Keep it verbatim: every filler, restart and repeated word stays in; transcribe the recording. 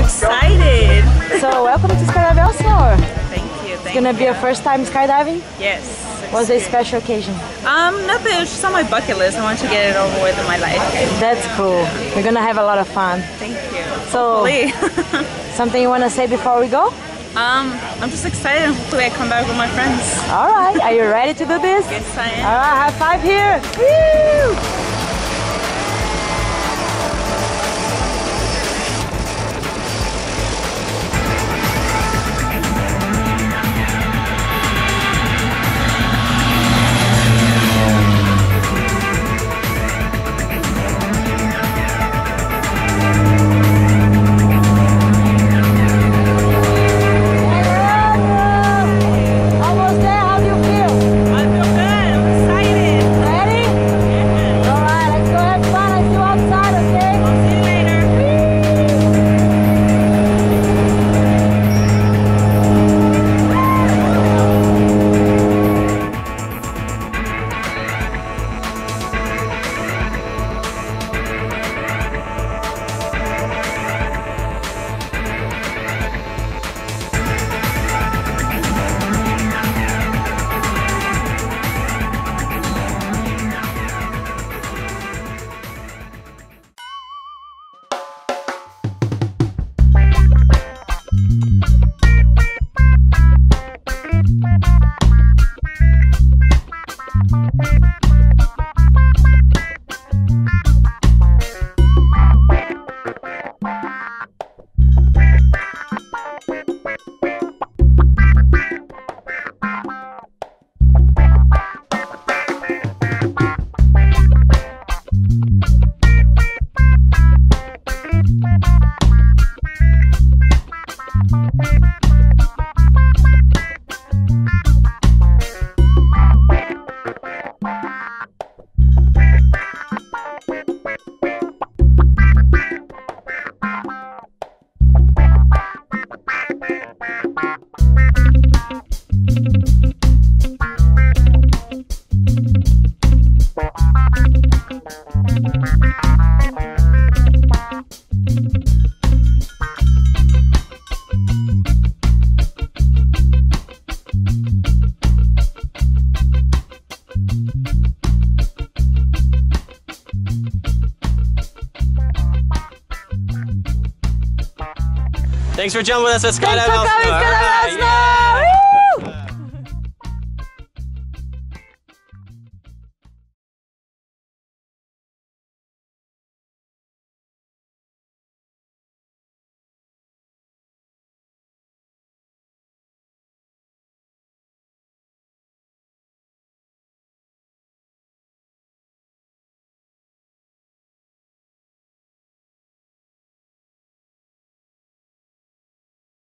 excited. So welcome to Skydiving Elsinore. Thank you. Thank It's gonna you. be your first time skydiving? Yes. What's a special occasion? Um, nothing. It's just on my bucket list. I want to get it over with in my life. That's cool. We're gonna have a lot of fun. Thank you. So, Hopefully. something you wanna say before we go? um, I'm just excited. Hopefully, I come back with my friends. All right. Are you ready to do this? Yes, I am. All right. High five here. Woo! Thanks for jumping with us at Skydiving Thanks for coming, Elsinore. Skydiving All right, Elsinore.